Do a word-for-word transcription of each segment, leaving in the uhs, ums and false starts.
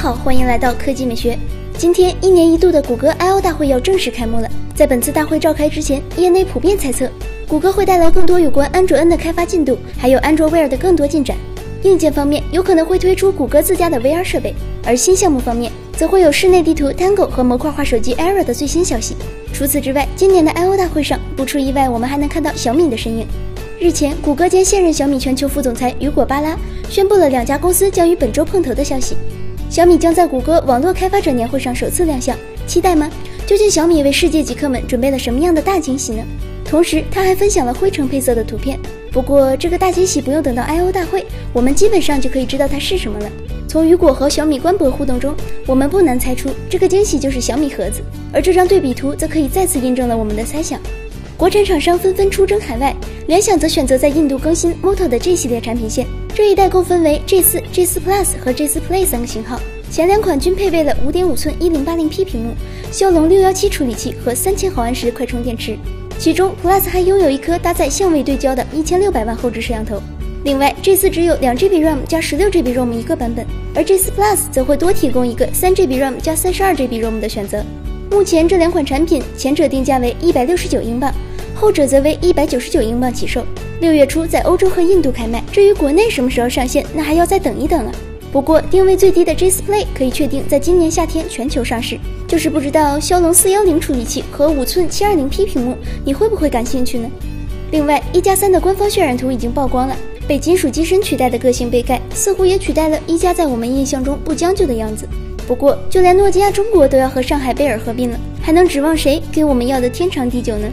好，欢迎来到科技美学。今天，一年一度的谷歌 I O 大会要正式开幕了。在本次大会召开之前，业内普遍猜测，谷歌会带来更多有关安卓 N 的开发进度，还有安卓 Wear 的更多进展。硬件方面，有可能会推出谷歌自家的 V R 设备，而新项目方面，则会有室内地图 Tango 和模块化手机 Era 的最新消息。除此之外，今年的 I O 大会上，不出意外，我们还能看到小米的身影。日前，谷歌兼现任小米全球副总裁雨果·巴拉宣布了两家公司将于本周碰头的消息。小米将在谷歌网络开发者年会上首次亮相，期待吗？究竟小米为世界极客们准备了什么样的大惊喜呢？同时，他还分享了灰橙配色的图片。不过，这个大惊喜不用等到 I O 大会，我们基本上就可以知道它是什么了。从雨果和小米官博互动中，我们不难猜出这个惊喜就是小米盒子，而这张对比图则可以再次印证了我们的猜想。国产厂商纷纷出征海外，联想则选择在印度更新 Moto 的 G 系列产品线。这一代共分为 G 四、G 四 Plus 和 G 四 Play 三个型号，前两款均配备了 五点五寸 一零八零 P 屏幕、骁龙六一七处理器和三千毫安时快充电池。其中 Plus 还拥有一颗搭载相位对焦的一千六百万后置摄像头。另外 G 四 只有 两 G B RAM 加 十六 G B ROM 一个版本，而 G 四 Plus 则会多提供一个 三 G B RAM 加 三十二 G B ROM 的选择。目前这两款产品，前者定价为一百六十九英镑，后者则为一百九十九英镑起售。六月初在欧洲和印度开卖，至于国内什么时候上线，那还要再等一等了。不过定位最低的 G 四 Play 可以确定在今年夏天全球上市，就是不知道骁龙四一零处理器和五寸 七二零 P 屏幕你会不会感兴趣呢？另外一加三的官方渲染图已经曝光了，被金属机身取代的个性杯盖似乎也取代了一加在我们印象中不将就的样子。不过就连诺基亚中国都要和上海贝尔合并了，还能指望谁给我们要的天长地久呢？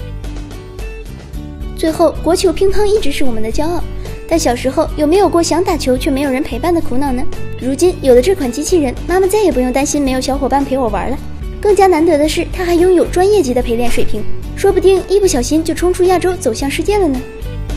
最后，国球乒乓一直是我们的骄傲，但小时候有没有过想打球却没有人陪伴的苦恼呢？如今有了这款机器人，妈妈再也不用担心没有小伙伴陪我玩了。更加难得的是，它还拥有专业级的陪练水平，说不定一不小心就冲出亚洲走向世界了呢。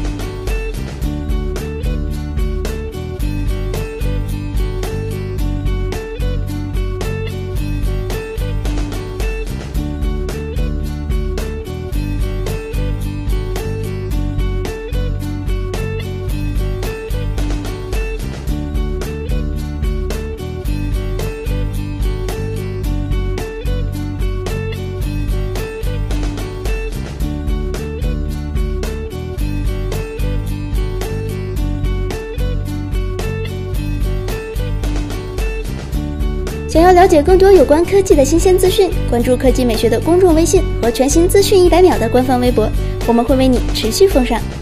想要了解更多有关科技的新鲜资讯，关注科技美学的公众微信和全新资讯一百秒的官方微博，我们会为你持续奉上。